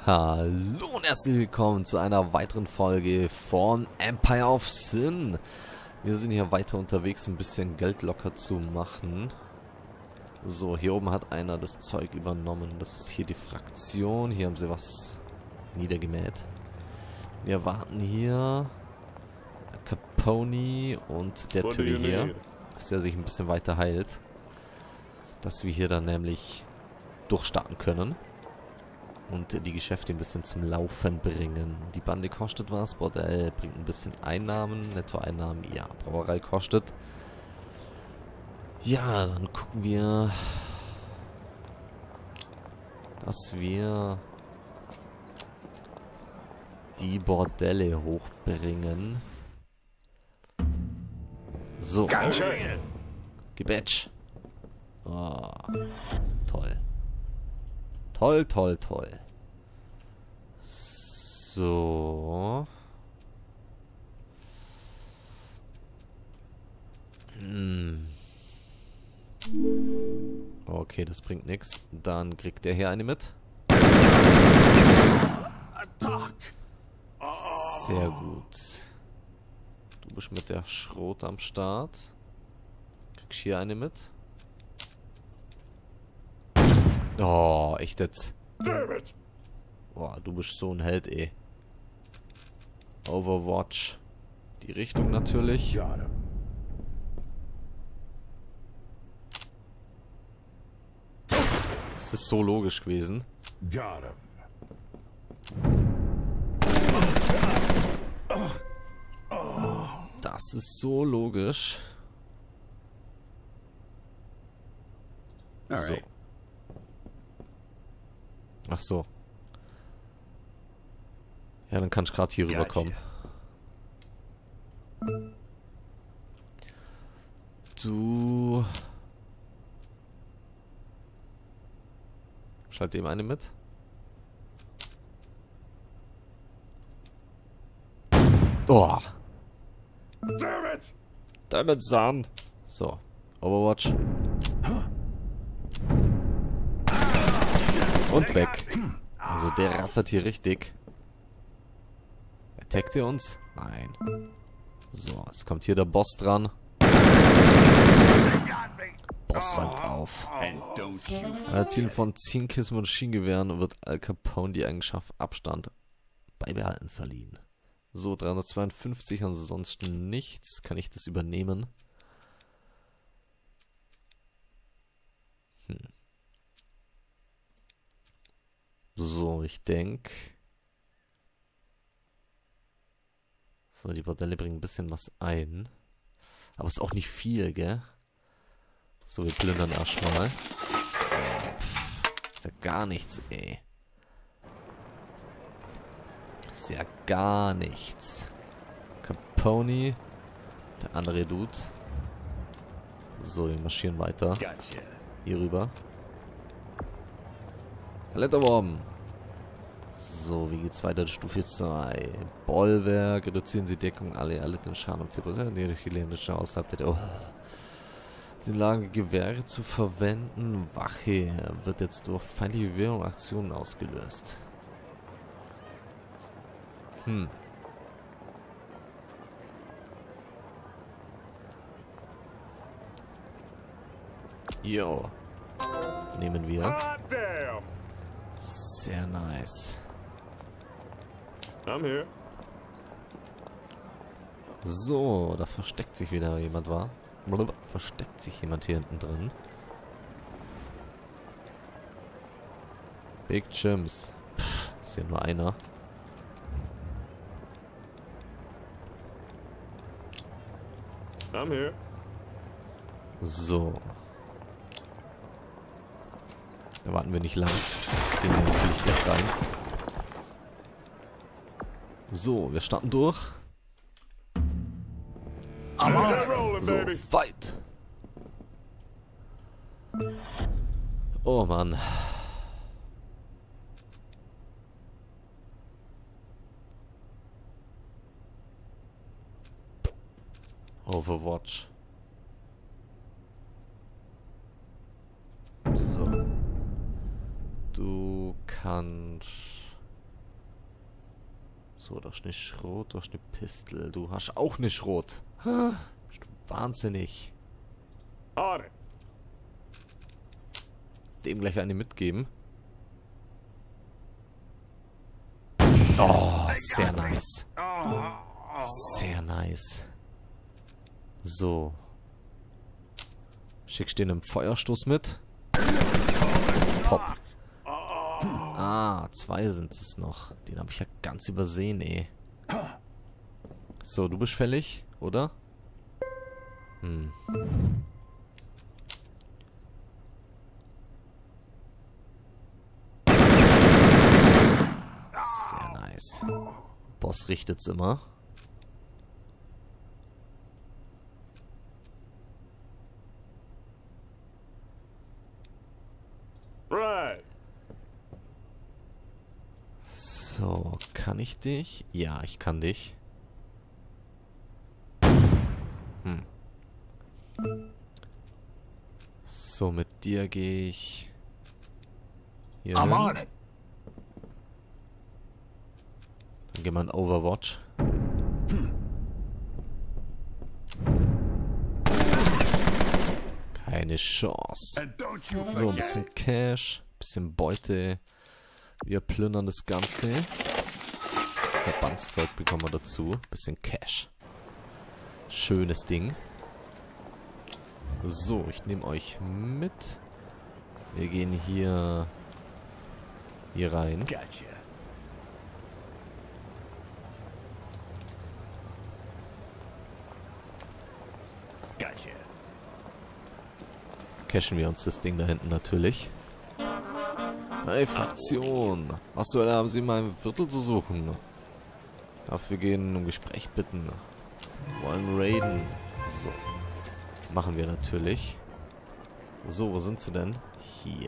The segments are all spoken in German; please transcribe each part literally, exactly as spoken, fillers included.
Hallo und herzlich willkommen zu einer weiteren Folge von Empire of Sin. Wir sind hier weiter unterwegs, ein bisschen Geld locker zu machen. So, hier oben hat einer das Zeug übernommen. Das ist hier die Fraktion. Hier haben sie was niedergemäht. Wir warten hier. Capone und der Typ hier, dass er sich ein bisschen weiter heilt. Dass wir hier dann nämlich durchstarten können. Und die Geschäfte ein bisschen zum Laufen bringen. Die Bande kostet was, Bordell bringt ein bisschen Einnahmen, Nettoeinnahmen, ja, Brauerei kostet. Ja, dann gucken wir, dass wir die Bordelle hochbringen. So. Ganz schön. Gebetsch. Oh, toll. Toll, toll, toll. So. Hm. Okay, das bringt nichts. Dann kriegt der hier eine mit. Sehr gut. Du bist mit der Schrot am Start. Kriegst hier eine mit. Oh, echt jetzt. David! Boah, du bist so ein Held, eh. Overwatch. Die Richtung natürlich. Got him. Das ist so logisch gewesen. Got him. Das ist so logisch. So. Alright. Ach so. Ja, dann kann ich gerade hier rüber kommen. Du... Schalt eben eine mit. Oh. David! Damit Sahn. So. Overwatch. Und weg. Also der rattert hier richtig. Attackt ihr uns? Nein. So, jetzt kommt hier der Boss dran. Boss räumt auf. Erzielen von zehn Kisten Maschinengewehren und wird Al Capone die Eigenschaft Abstand beibehalten verliehen. So, dreihundertzweiundfünfzig, ansonsten nichts. Kann ich das übernehmen? Hm. So, ich denke... So, die Bordelle bringen ein bisschen was ein. Aber ist auch nicht viel, gell? So, wir plündern erstmal. Ist ja gar nichts, ey. Ist ja gar nichts. Capone. Der andere Dude. So, wir marschieren weiter. Gotcha. Hier rüber. Letterworm. So, wie geht's weiter? Stufe zwei. Bollwerk. Reduzieren Sie Deckung. Alle erlittenen Schaden um zehn Prozent. Nee, durch chilenische außerhalb der... Oh. Sie in Lage, Gewehre zu verwenden. Wache wird jetzt durch feindliche Bewegung und Aktionen ausgelöst. Hm. Jo. Nehmen wir. Hot damn! Sehr nice. I'm here. So, da versteckt sich wieder jemand, war. Versteckt sich jemand hier hinten drin. Big Chims. Pff, ist ja nur einer. I'm here. So. Da warten wir nicht lang. Gehen wir natürlich gleich rein. So, wir starten durch. Rolling, So, baby. fight! Oh Mann. Overwatch. So. Du kannst So, du hast eine Schrot, du hast eine Pistole. Du hast auch eine Schrot. Ha, bist du wahnsinnig. On it. Dem gleich eine mitgeben. Oh, sehr nice. Sehr nice. So. Schickst du den einen Feuerstoß mit? Top. Ah, zwei sind es noch. Den habe ich ja ganz übersehen, ey. So, du bist fällig, oder? Hm. Sehr nice. Boss richtet's immer. Right. So, kann ich dich? Ja, ich kann dich. Hm. So, mit dir gehe ich hier hin. Dann gehen wir in Overwatch. Keine Chance. So, ein bisschen Cash, ein bisschen Beute. Wir plündern das Ganze. Verbandszeug bekommen wir dazu. Ein bisschen Cash. Schönes Ding. So, ich nehme euch mit. Wir gehen hier hier rein. Cashen wir uns das Ding da hinten natürlich. Hey, Fraktion. Achso, da haben sie mal ein Viertel zu suchen. Darf wir gehen um Gespräch bitten. Wollen raiden. So. Machen wir natürlich. So, wo sind sie denn? Hier.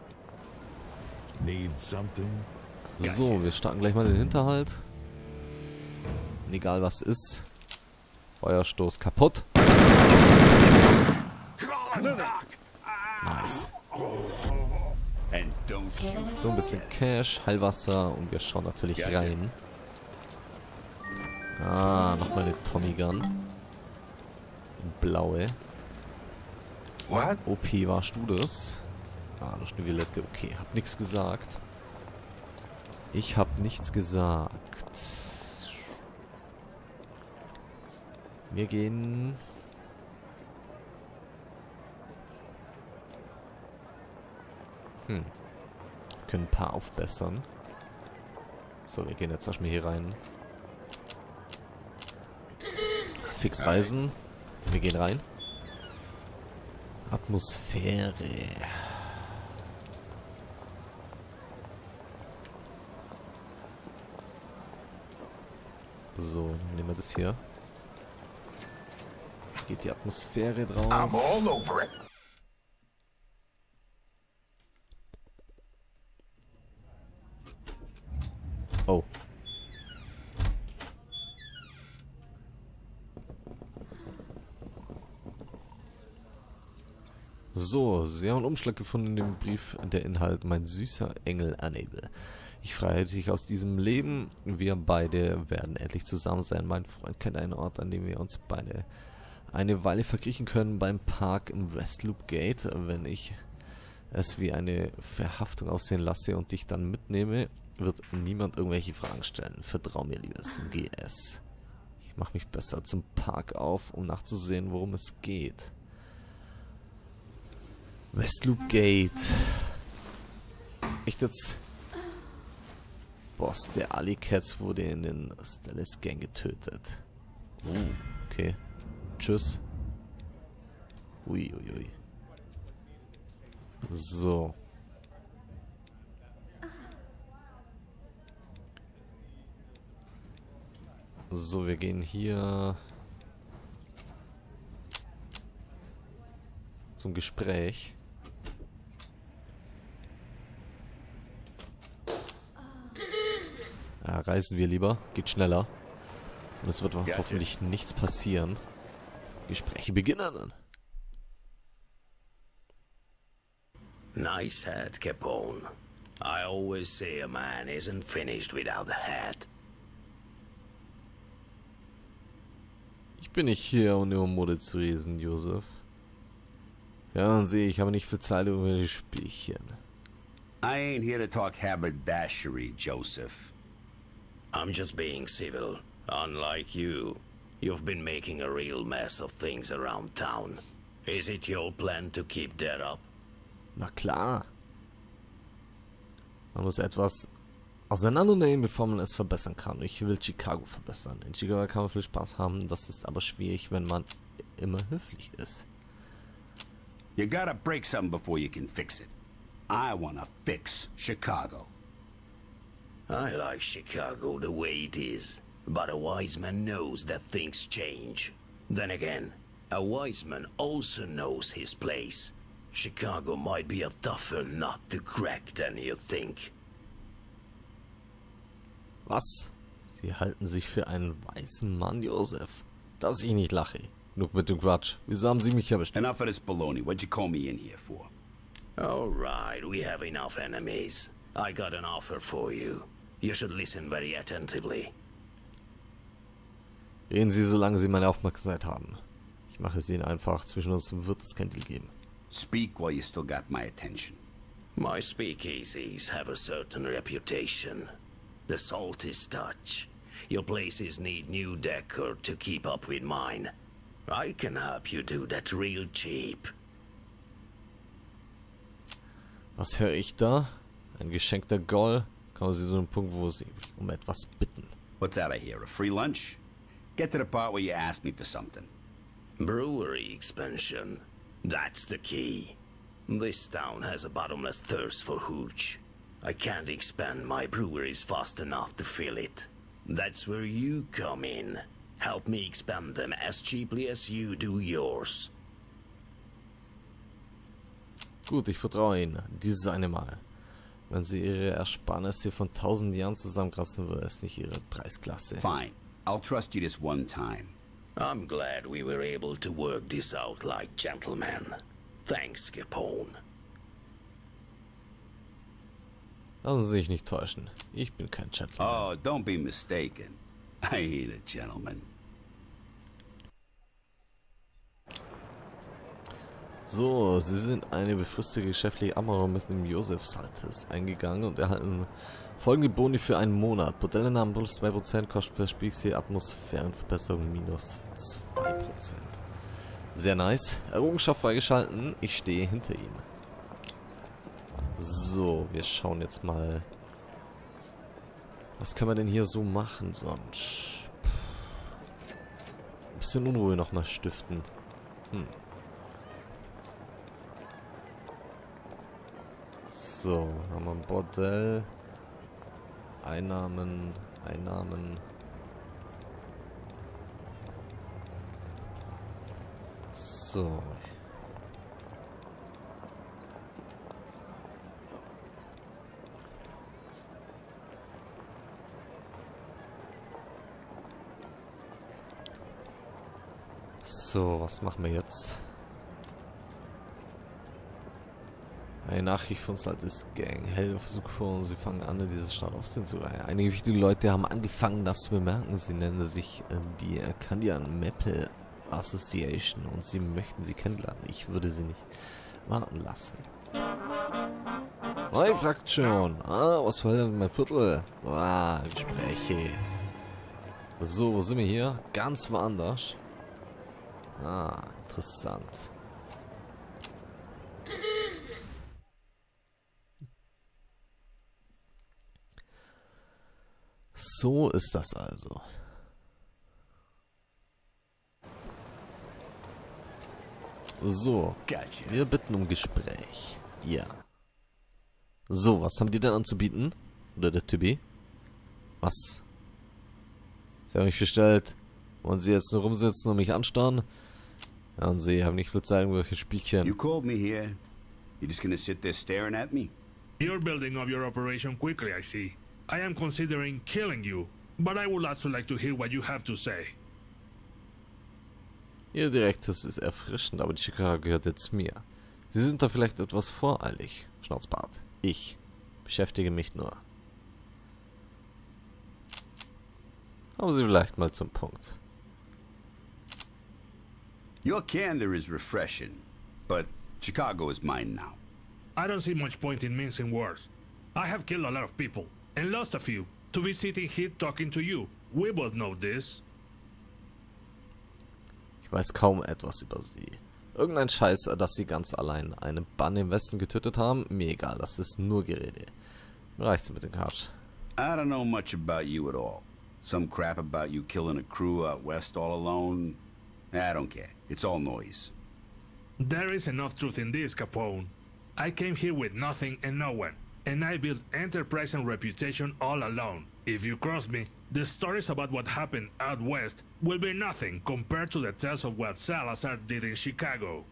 So, wir starten gleich mal den Hinterhalt. Und egal was ist. Feuerstoß kaputt. Nice. So ein bisschen Cash, Heilwasser und wir schauen natürlich rein. Ah, nochmal eine Tommy Gun. Blaue. O P, warst du das? Ah, noch eine Violette. Okay, hab nichts gesagt. Ich hab nichts gesagt. Wir gehen... Hm. Wir können ein paar aufbessern. So, wir gehen jetzt erstmal hier rein. Fix reisen. Wir gehen rein. Atmosphäre. So, dann nehmen wir das hier. Jetzt geht die Atmosphäre drauf. I'm all over it. Oh. So, Sie haben einen Umschlag gefunden in dem Brief, der Inhalt: Mein süßer Engel Annabel. Ich freue dich aus diesem Leben. Wir beide werden endlich zusammen sein. Mein Freund kennt einen Ort, an dem wir uns beide eine Weile verkriechen können, beim Park im Westloop Gate. Wenn ich es wie eine Verhaftung aussehen lasse und dich dann mitnehme, wird niemand irgendwelche Fragen stellen. Vertrau mir, liebes G S. Ich mache mich besser zum Park auf, um nachzusehen, worum es geht. Westloop Gate. Echt jetzt? Boss der Alley Cats wurde in den Stellace Gang getötet. Uh, okay. Tschüss. Uiuiui. Ui, ui. So. So, wir gehen hier zum Gespräch. Ja, reisen wir lieber. Geht schneller. Und es wird ja, hoffentlich ja. nichts passieren. Gespräche beginnen. Nice hat, Capone. I always say a man isn't finished without a hat. Ich bin nicht hier, um über Mode zu reden, Joseph. Ja, und sehe, ich habe nicht viel Zeit über die Spielchen. I ain't here to talk haberdashery, Joseph. I'm just being civil. Unlike you, you've been making a real mess of things around town. Is it your plan to keep that up? Na klar. Man muss etwas auseinandernehmen, bevor man es verbessern kann. Ich will Chicago verbessern. In Chicago kann man viel Spaß haben, das ist aber schwierig, wenn man immer höflich ist. You gotta break something before you can fix it. I wanna fix Chicago. I like Chicago the way it is, but a wise man knows that things change. Then again, a wise man also knows his place. Chicago might be a tougher nut to crack than you think. Was? Sie halten sich für einen weißen Mann, Joseph. Dass ich nicht lache. Genug mit dem Quatsch. Wieso haben Sie mich erwischt? Enough of this baloney. What'd you call me in here for? All right, we have enough enemies. I got an offer for you. You should listen very attentively. Reden Sie, solange Sie meine Aufmerksamkeit haben. Ich mache es Ihnen einfach. Zwischen uns wird es kein Deal geben. Speak while you still got my attention. My speakeasies have a certain reputation. The saltest touch. Your places need new decor to keep up with mine. I can help you do that real cheap. Was höre ich da? Ein geschenkter Goal? Kommen Sie zu einem Punkt, wo Sie um etwas bitten. What's out of here? A free lunch? Get to the part where you ask me for something. Brewery expansion. That's the key. This town has a bottomless thirst for hooch. I can't expand my breweries fast enough to fill it. That's where you come in. Help me expand them as cheaply as you do yours. Gut, ich vertraue Ihnen. Dieses eine Mal. Wenn Sie Ihre Ersparnisse von tausend Jahren zusammenkratzen, würde es nicht Ihre Preisklasse. Fine. I'll trust you this one time. I'm glad we were able to work this out like gentlemen. Thanks, Capone. Lassen Sie sich nicht täuschen. Ich bin kein Gentleman. Oh, don't be mistaken. I ain't a gentleman. So, Sie sind eine befristete geschäftliche Abmachung mit dem Joseph Saltes eingegangen und erhalten folgende Boni für einen Monat. Modellennamen plus zwei Prozent, Kosten für Spielsee, Atmosphärenverbesserung minus zwei Prozent. Sehr nice. Errungenschaft freigeschalten. Ich stehe hinter Ihnen. So, wir schauen jetzt mal. Was können wir denn hier so machen sonst? Ein bisschen Unruhe nochmal stiften. Hm. So, haben wir ein Bordell. Einnahmen, Einnahmen. So. So, was machen wir jetzt? Eine Nachricht von Saltes Gang. Hell versucht, sie fangen an, diese Stadt Aufsehen zu reihen. Einige wichtige Leute haben angefangen, das zu bemerken. Sie nennen sich äh, die Candian Maple Association und sie möchten sie kennenlernen. Ich würde sie nicht warten lassen. Neue Fraktion. Ah, was verhält mein Viertel? Ah, Gespräche. So, wo sind wir hier? Ganz woanders. Ah, interessant. So ist das also. So, Gotcha. wir bitten um Gespräch. Ja. So, was haben die denn anzubieten? Oder der Typi? Was? Sie haben mich bestellt. Wollen Sie jetzt nur rumsitzen und mich anstarren? Ja, und Sie haben nicht viel Zeit, irgendwelche Spielchen. You called me here. You just gonna sit there staring at me? You're building up your operation quickly, I see. I am considering killing you, but I would also like to hear what you have to say. Ihr Direktes ist erfrischend, aber die Chicago gehört jetzt mir. Sie sind da vielleicht etwas voreilig, Schnauzbart. Ich beschäftige mich nur. Kommen Sie vielleicht mal zum Punkt. Your candor is refreshing, but Chicago is mine now. I don't see much point in mincing words. I have killed a lot of people, and lost a few, to be sitting here talking to you. We both know this. Ich weiß kaum etwas über sie. Irgendein Scheiß, dass sie ganz allein eine Bande im Westen getötet haben. Mir egal, das ist nur Gerede. Mir reicht's mit dem Quatsch. I don't know much about you at all. Some crap about you killing a crew out west all alone. I don't care. It's all noise. There is enough truth in this, Capone. I came here with nothing and no one, and I built enterprise and reputation all alone. If you cross me, the stories about what happened out west will be nothing compared to the tales of what Salazar did in Chicago.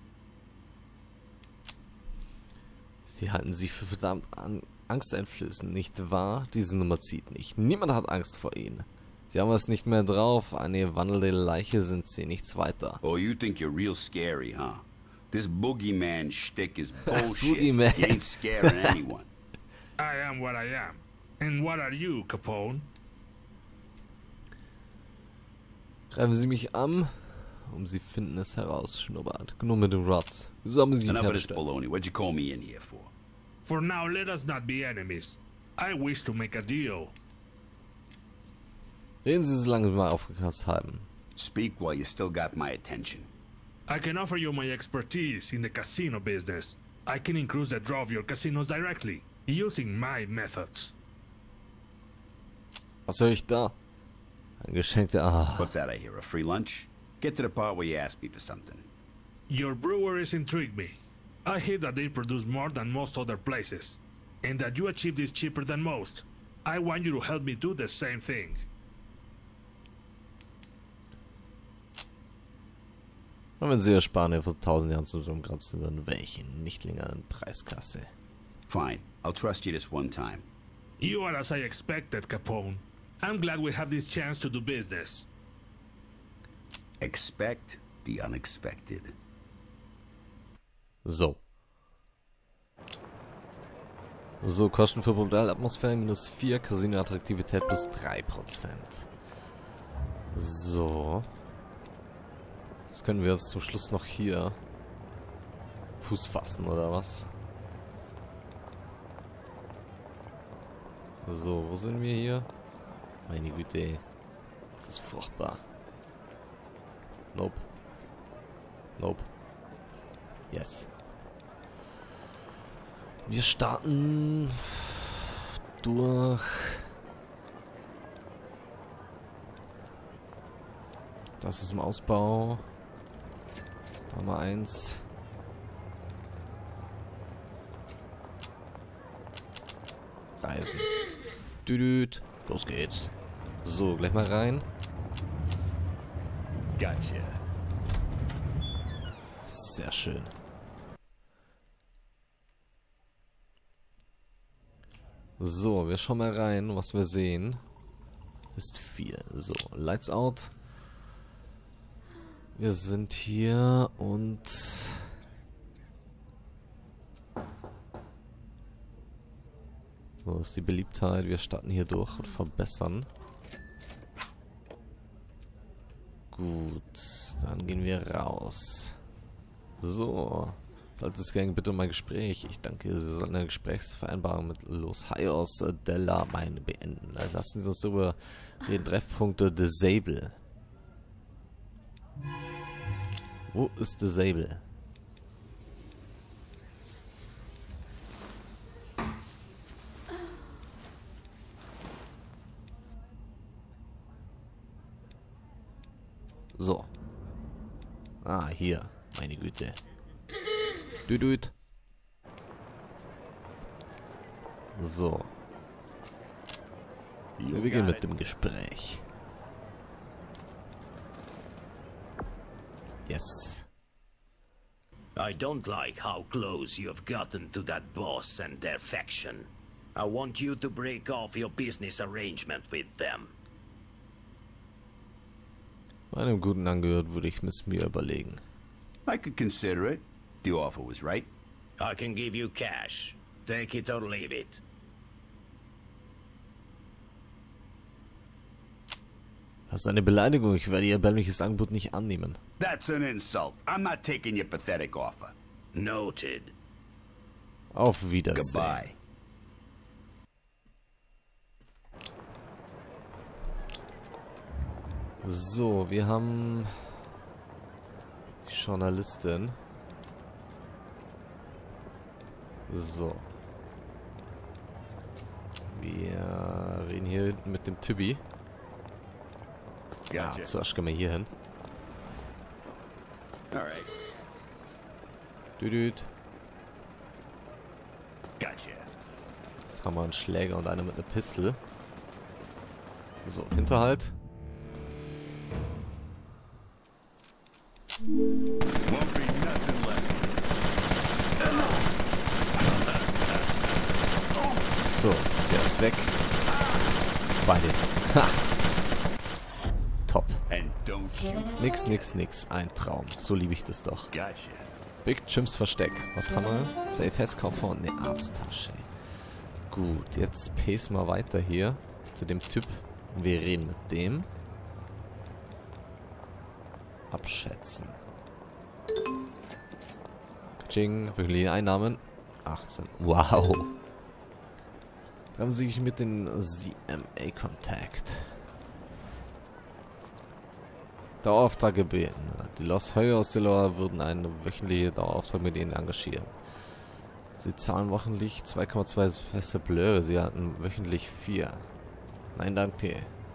Sie halten sie für verdammt an angsteinflößend, nicht wahr? Diese Nummer zieht nicht. Niemand hat Angst vor ihnen. Sie haben es nicht mehr drauf. Eine wandelnde Leiche sind sie, nichts weiter. Oh, you think you're real scary, huh? This boogeyman shtick is bullshit. Boogeyman. You ain't scaring anyone. I am what I am. And what are you, Capone? Greifen Sie mich an, um Sie finden es heraus, Schnurrbart. Genug mit dem Rotz. Wieso haben Sie mich Enough of this hergestellt? baloney. What'd you call me in here for? For now, let us not be enemies. I wish to make a deal. Reden Sie so lange, wie wir aufgekratzt haben. Speak while you still got my attention. I can offer you my expertise in the casino business. I can increase the draw of your casinos directly, using my methods. Was höre ich da? Ein geschenkter... Ah. What's that I hear? A free lunch? Get to the part where you ask me for something. Your breweries intrigue me. I hear that they produce more than most other places, and that you achieve this cheaper than most. I want you to help me do the same thing. Und wenn Sie Ihr Spanier vor tausend Jahren zusammenkratzen würden, wäre ich Ihnen nicht länger in Preiskasse. Fine. I'll trust you this one time. You are as I expected, Capone. I'm glad we have this chance to do business. Expect the unexpected. So. So, Kosten für Bordellatmosphäre minus vier, Casino-Attraktivität plus drei Prozent. So. Jetzt können wir jetzt zum Schluss noch hier Fuß fassen, oder was? So, wo sind wir hier? Meine Güte. Das ist furchtbar. Nope. Nope. Yes. Wir starten durch das ist im Ausbau. Da haben wir eins. Reisen. Düdüt. Los geht's. So, gleich mal rein. Gotcha. Sehr schön. So, wir schauen mal rein, was wir sehen. Ist viel. So, Lights out. Wir sind hier und so ist die Beliebtheit. Wir starten hier durch und verbessern. Gut, dann gehen wir raus. So, Saltes Gang, bitte um ein Gespräch. Ich danke, Sie sollten eine Gesprächsvereinbarung mit Los Hayos de la Maine beenden. Lassen Sie uns darüber reden. Treffpunkte Disable. Wo ist Disable? So. Ah, hier. Meine Güte. Düdüt. So. Wir beginnen mit dem Gespräch. Yes. I don't like how close you have gotten to that boss and their faction. I want you to break off your business arrangement with them. Bei einem guten angehört würde ich es mir überlegen. I could consider it. The offer was right. I can give you cash. Take it or leave it. Das ist eine Beleidigung. Ich werde Ihr erbärmliches Angebot nicht annehmen. That's an insult. I'm not taking your pathetic offer. Noted. Auf Wiedersehen. Goodbye. So, wir haben die Journalistin. So. Wir reden hier hinten mit dem Tibby. Ja, Gotcha. zuerst gehen wir hier hin. Alright. Düdüt. Gotcha. Jetzt haben wir einen Schläger und einer mit einer Pistole. So, Hinterhalt. Won't be nothing left. So, der ist weg. Beide. Ha! Top. And don't shoot. Nix, nix, nix. Ein Traum. So liebe ich das doch. Gotcha. Big Chimps Versteck. Was haben wir? Sanitätskoffer und eine Arzttasche. Gut, jetzt pace mal weiter hier zu dem Typ. Wir reden mit dem. Abschätzen. Kaching, wöchentliche Einnahmen. achtzehn. Wow. Treffen Sie sich mit den C M A-Kontakt. Dauerauftrag gebeten. Die Los Heuer-Aussteller würden einen wöchentlichen Dauerauftrag mit ihnen engagieren. Sie zahlen wöchentlich zwei Komma zwei feste Blöre. Sie hatten wöchentlich vier. Nein, danke.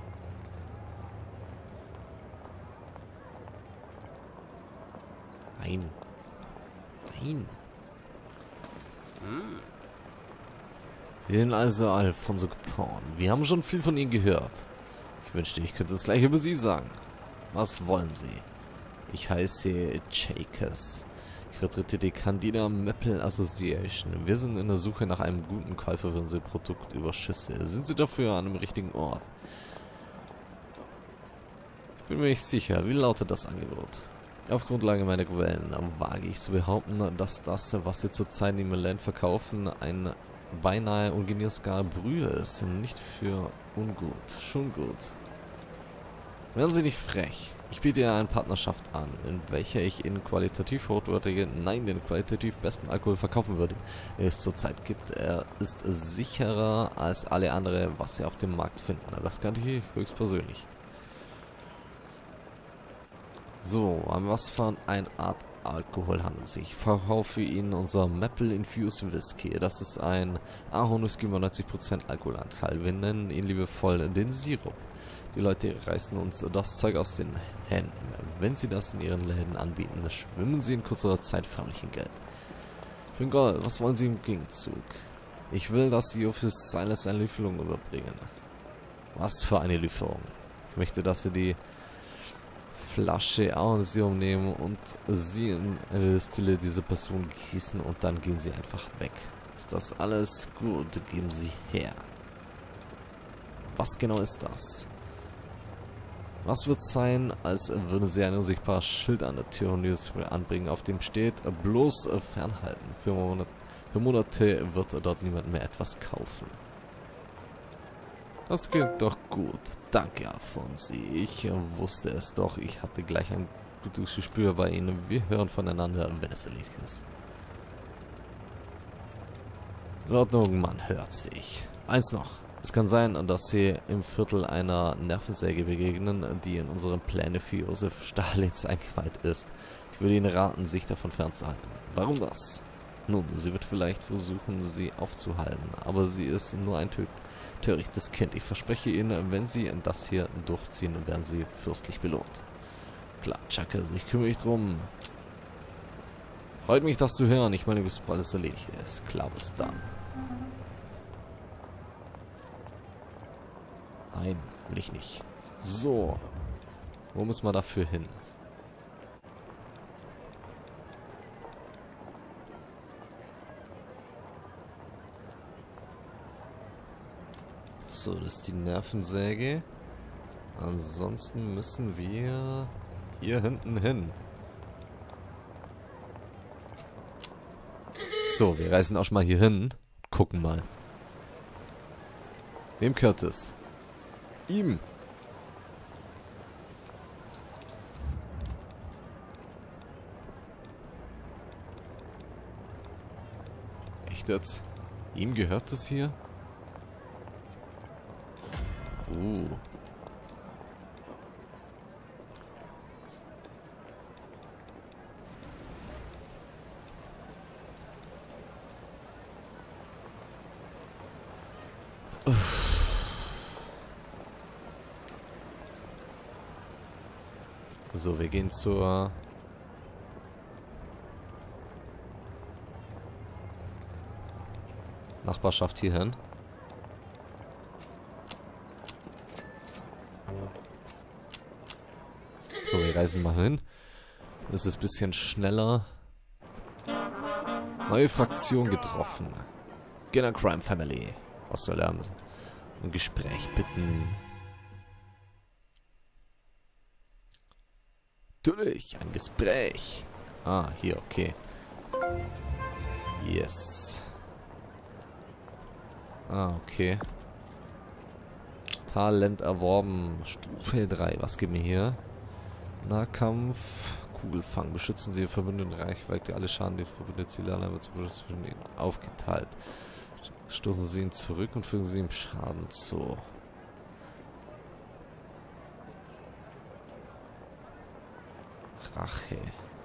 Nein. Nein. Sie sind also Alfonso Capone. Wir haben schon viel von Ihnen gehört. Ich wünschte, ich könnte das gleich über Sie sagen. Was wollen Sie? Ich heiße Chakers. Ich vertrete die Candida Maple Association. Wir sind in der Suche nach einem guten Käufer für unsere Produktüberschüsse. Sind Sie dafür an dem richtigen Ort? Ich bin mir nicht sicher. Wie lautet das Angebot? Auf Grundlage meiner Quellen wage ich zu behaupten, dass das, was Sie zurzeit in Milan verkaufen, ein beinahe ungenießbarer Brühe ist. Nicht für ungut. Schon gut. Werden Sie nicht frech. Ich biete Ihnen eine Partnerschaft an, in welcher ich Ihnen qualitativ hochwertige, nein, den qualitativ besten Alkohol verkaufen würde. Er es zurzeit gibt. Er ist sicherer als alle andere, was Sie auf dem Markt finden. Das kannte ich höchstpersönlich. So, an was für eine Art Alkohol handelt es sich? Ich verkaufe Ihnen unser Maple Infused Whisky. Das ist ein Ahornwhisky mit neunzig Prozent Alkoholanteil. Wir nennen ihn liebevoll den Sirup. Die Leute reißen uns das Zeug aus den Händen. Wenn sie das in ihren Läden anbieten, schwimmen sie in kurzer Zeit förmlich in Geld. Für Gold, was wollen Sie im Gegenzug? Ich will, dass Sie für Silas eine Lieferung überbringen. Was für eine Lieferung? Ich möchte, dass Sie die Flasche Ahornsirup nehmen und sie in eine Destille dieser Person gießen und dann gehen sie einfach weg. Ist das alles gut? Geben Sie her. Was genau ist das? Was wird sein, als würden Sie ein unsichtbares Schild an der Tür und anbringen, auf dem steht, bloß fernhalten. Für Monate, für Monate wird dort niemand mehr etwas kaufen. Das klingt doch gut. Danke, Alfonsi. Ich wusste es doch. Ich hatte gleich ein gutes Gespür bei Ihnen. Wir hören voneinander, wenn es erledigt ist. In Ordnung, man hört sich. Eins noch. Es kann sein, dass Sie im Viertel einer Nervensäge begegnen, die in unseren Pläne für Josef Stalins eingeweiht ist. Ich würde Ihnen raten, sich davon fernzuhalten. Warum das? Nun, sie wird vielleicht versuchen, Sie aufzuhalten, aber sie ist nur ein Tö törichtes Kind. Ich verspreche Ihnen, wenn Sie das hier durchziehen, werden Sie fürstlich belohnt. Klar, Chuckers, ich kümmere mich drum. Freut mich, das zu hören. Ich meine, bis bald es erledigt ist. Klar, bis dann. Nein, will ich nicht. So. Wo müssen wir dafür hin? So, das ist die Nervensäge. Ansonsten müssen wir hier hinten hin. So, wir reisen auch schon mal hier hin. Gucken mal. Wem gehört es? Ihm. Echt jetzt? Ihm gehört das hier? Uh. So, wir gehen zur Nachbarschaft hier hin. So, wir reisen mal hin. Das ist ein bisschen schneller. Neue Fraktion getroffen. Gena Crime Family. Was soll er? Ein Gespräch bitten. Natürlich, ein Gespräch. Ah, hier, okay. Yes. Ah, okay. Talent erworben. Stufe drei. Was geben wir hier? Nahkampf. Kugelfang. Beschützen Sie Verbündeten Reichweite. Alle Schaden, die verbündete Ziele allein wird zwischen ihnen aufgeteilt. Stoßen Sie ihn zurück und fügen Sie ihm Schaden zu. Rache.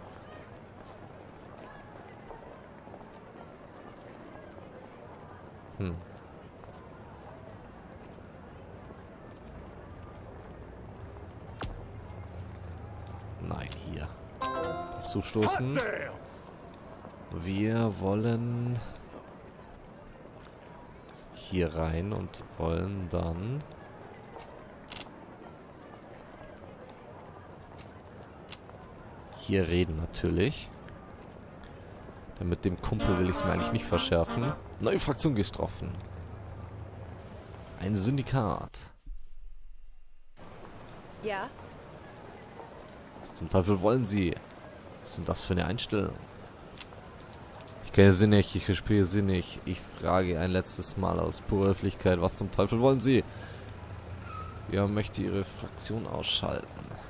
Hm. Nein, hier. Zustoßen. Wir wollen hier rein und wollen dann hier reden natürlich. Denn mit dem Kumpel will ich es mir eigentlich nicht verschärfen. Neue Fraktion getroffen. Ein Syndikat. Ja? Was zum Teufel wollen Sie? Was ist denn das für eine Einstellung? Ich kenne sie nicht, ich spiele sie nicht. Ich frage ein letztes Mal aus purer Höflichkeit, was zum Teufel wollen Sie? Ja, möchte Ihre Fraktion ausschalten.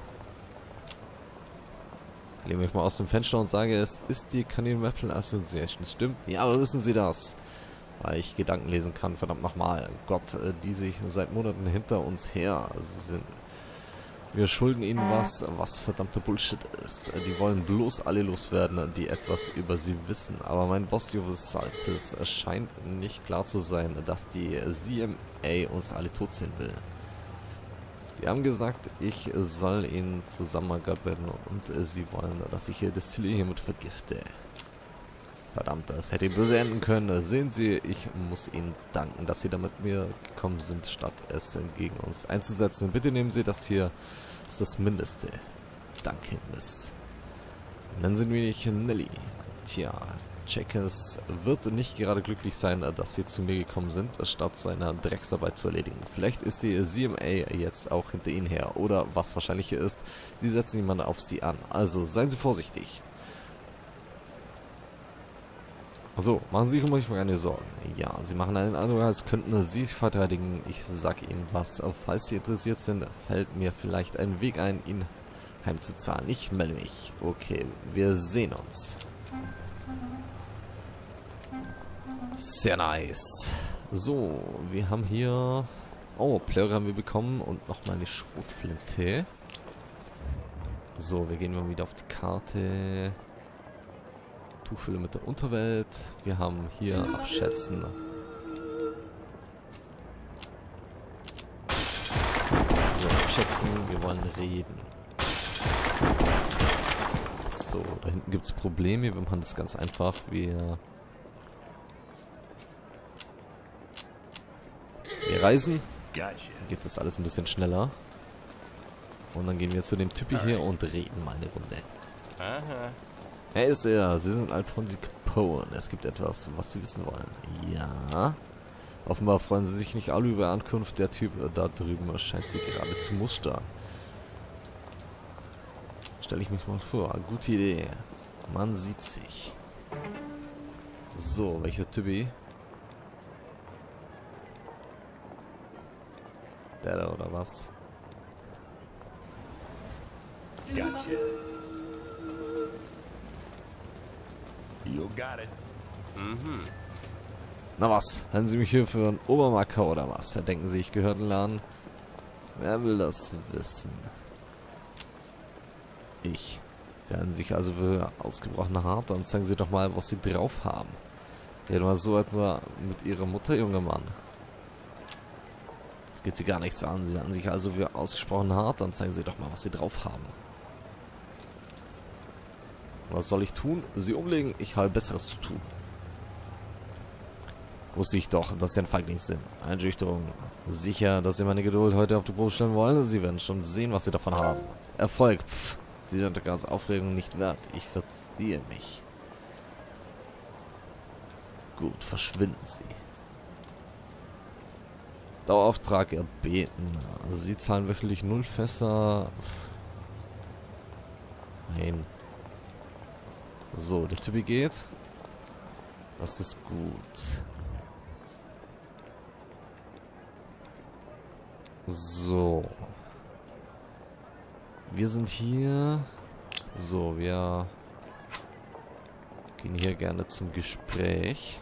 Ich lehne mich mal aus dem Fenster und sage, es ist die Canadian Weapon Association. Stimmt? Ja, aber wissen Sie das? Weil ich Gedanken lesen kann, verdammt nochmal. Gott, die sich seit Monaten hinter uns her sind. Wir schulden ihnen was, was verdammter Bullshit ist. Die wollen bloß alle loswerden, die etwas über sie wissen. Aber mein Boss Jovis Saltis scheint nicht klar zu sein, dass die C M A uns alle tot sehen will. Die haben gesagt, ich soll ihnen zusammenarbeiten und sie wollen, dass ich ihr Destillier hiermit vergifte. Verdammt, das hätte böse enden können. Sehen Sie, ich muss Ihnen danken, dass Sie da mit mir gekommen sind, statt es gegen uns einzusetzen. Bitte nehmen Sie das hier. Das ist das Mindeste. Danke, Miss. Nennen Sie mich Nelly. Tja, Checkers wird nicht gerade glücklich sein, dass Sie zu mir gekommen sind, statt seine Drecksarbeit zu erledigen. Vielleicht ist die C M A jetzt auch hinter Ihnen her. Oder was wahrscheinlicher ist, Sie setzen jemanden auf Sie an. Also seien Sie vorsichtig. So, machen Sie sich um euch mal keine Sorgen. Ja, Sie machen einen Eindruck, als könnten Sie sich verteidigen. Ich sag Ihnen was. Falls Sie interessiert sind, fällt mir vielleicht ein Weg ein, Ihnen heimzuzahlen. Ich melde mich. Okay, wir sehen uns. Sehr nice. So, wir haben hier... Oh, Plöre haben wir bekommen und nochmal eine Schrotflinte. So, wir gehen mal wieder auf die Karte... Tuchfülle mit der Unterwelt. Wir haben hier Abschätzen. So, abschätzen. Wir wollen reden. So, da hinten gibt es Probleme. Wir machen das ganz einfach. Wir, wir reisen. Dann geht das alles ein bisschen schneller. Und dann gehen wir zu dem Typi hier und reden mal eine Runde. Aha. Er ist er. Sie sind Alfonso Capone. Es gibt etwas, was Sie wissen wollen. Ja. Offenbar freuen Sie sich nicht alle über Ankunft. Der Typ da drüben scheint Sie gerade zu mustern. Stelle ich mich mal vor. Gute Idee. Man sieht sich. So, welcher Typi? Der da oder was? Gotcha. You got it. Mm-hmm. Na was? Halten Sie mich hier für einen Obermacker oder was? Da denken Sie, ich gehöre den Laden. Wer will das wissen? Ich. Sie halten sich also für ausgebrochene hart. Dann zeigen Sie doch mal, was Sie drauf haben. Reden wir so etwa mit Ihrer Mutter, junger Mann. Das geht Sie gar nichts an. Sie halten sich also für ausgesprochen hart. Dann zeigen Sie doch mal, was Sie drauf haben. Was soll ich tun? Sie umlegen? Ich habe Besseres zu tun. Wusste ich doch, dass Sie ein Feigling sind. Einschüchterung. Sicher, dass Sie meine Geduld heute auf die Probe stellen wollen? Sie werden schon sehen, was Sie davon haben. Erfolg. Pff. Sie sind der ganzen Aufregung nicht wert. Ich verziehe mich. Gut, verschwinden Sie. Dauerauftrag erbeten. Sie zahlen wöchentlich null Fässer. Nein. So, der Typi geht. Das ist gut. So. Wir sind hier. So, wir gehen hier gerne zum Gespräch.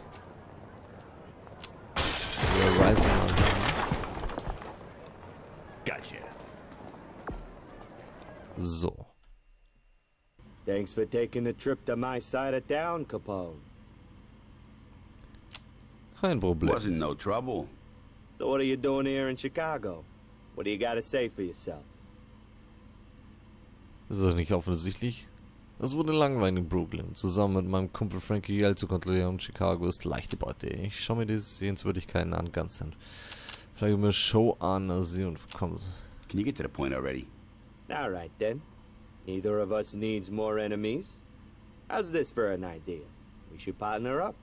Wir reisen mal hin. Gotcha. So. Thanks for taking a trip to my side of town, Capone. Kein Problem. Wasn't no trouble. So what are you doing here in Chicago? What do you got to say for yourself? Ist das nicht offensichtlich? Das wurde langweilig in Brooklyn. Zusammen mit meinem Kumpel Frankie Geld zu kontrollieren und Chicago ist leichte Beute. Ich schaue mir diese Sehenswürdigkeiten an, ganz hin. Vielleicht mir Show an, sie und komm. Can you get to the point already? All right, then. Neither of us needs more enemies. How's this for an idea? We should partner up.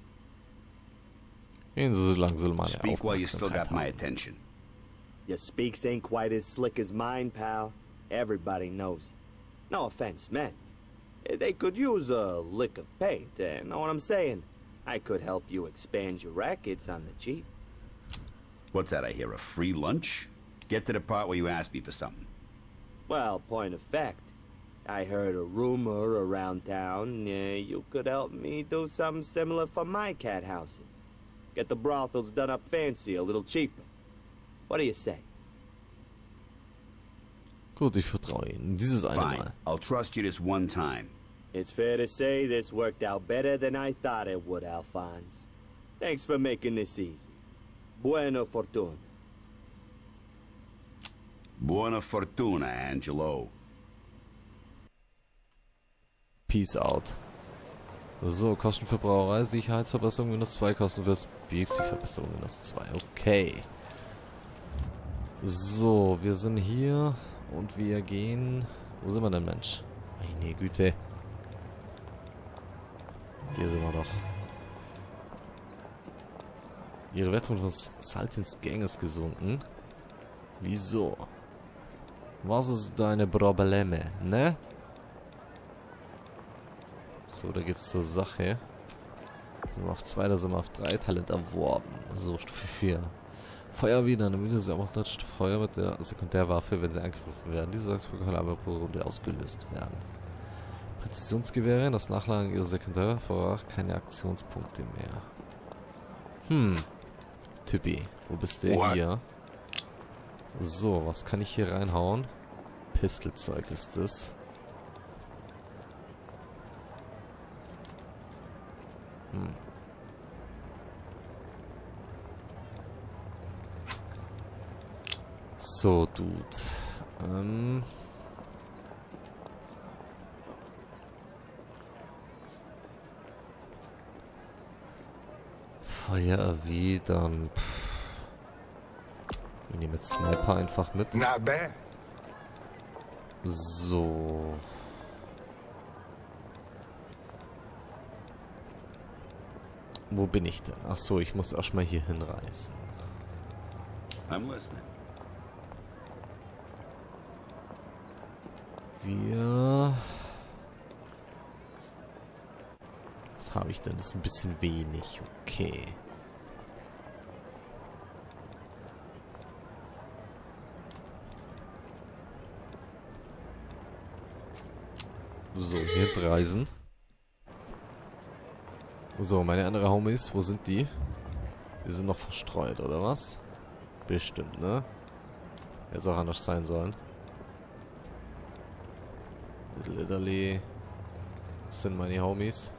Gehen Sie so langsam meine Speak while you still got my haben. attention. Your speaks ain't quite as slick as mine, pal. Everybody knows it. No offense meant. They could use a lick of paint, uh, know what I'm saying? I could help you expand your rackets on the cheap. What's that I hear, a free lunch? Get to the part where you ask me for something. Well, point of fact, I heard a rumor around town uh, you could help me do something similar for my cat houses. Get the brothels done up fancy, a little cheaper. What do you say? Gut, ich vertraue Ihnen. Dieses eine Fine. Mal. I'll trust you this one time. It's fair to say this worked out better than I thought it would, Alphonse. Thanks for making this easy. Buena fortuna. Buona fortuna, Angelo. Peace out. So, Kosten für Brauerei, Sicherheitsverbesserung minus zwei, Kosten fürs B X C-Verbesserung minus zwei. Okay. So, wir sind hier und wir gehen... Wo sind wir denn, Mensch? Meine Güte. Hier sind wir doch. Ihre Wertung von Saltins Gang ist gesunken. Wieso? Was ist deine Probleme, ne? So, da geht's zur Sache. Sind wir auf zwei, da sind wir auf drei. Talent erworben. So, Stufe vier. Feuer wieder. Eine Mine ist auch nicht Feuer mit der Sekundärwaffe, wenn sie angegriffen werden. Diese Sache kann aber pro Runde ausgelöst werden. Präzisionsgewehre. Das Nachladen ihrer Sekundärwaffe verbraucht keine Aktionspunkte mehr. Hm. Typi. Wo bist du What? hier? So, was kann ich hier reinhauen? Pistolzeug ist das. Hm. So, Dude. Ähm. Feuer erwidern. Pff. Wir nehmen jetzt Sniper einfach mit. Not bad. So. Wo bin ich denn? Ach so, ich muss erstmal hier hinreisen. I'm listening. Wir... Was habe ich denn? Das ist ein bisschen wenig. Okay. So, hier reisen. So, meine anderen Homies, wo sind die? Die sind noch verstreut, oder was? Bestimmt, ne? Hätte es auch anders sein sollen. Little Italy. Das sind meine Homies.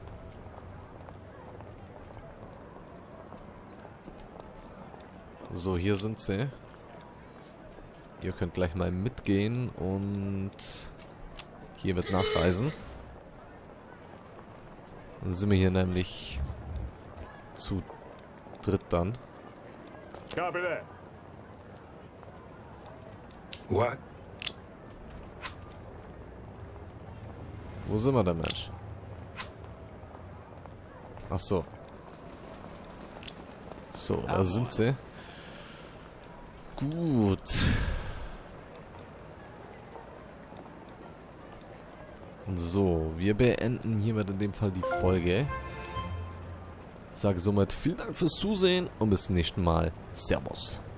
So, hier sind sie. Ihr könnt gleich mal mitgehen und hier mit nachreisen. Dann sind wir hier nämlich zu dritt dann. Copy that. What? Wo sind wir denn, Mensch? Ach so. So, da sind sie. Gut. So, wir beenden hiermit in dem Fall die Folge. Ich sage somit vielen Dank fürs Zusehen und bis zum nächsten Mal. Servus.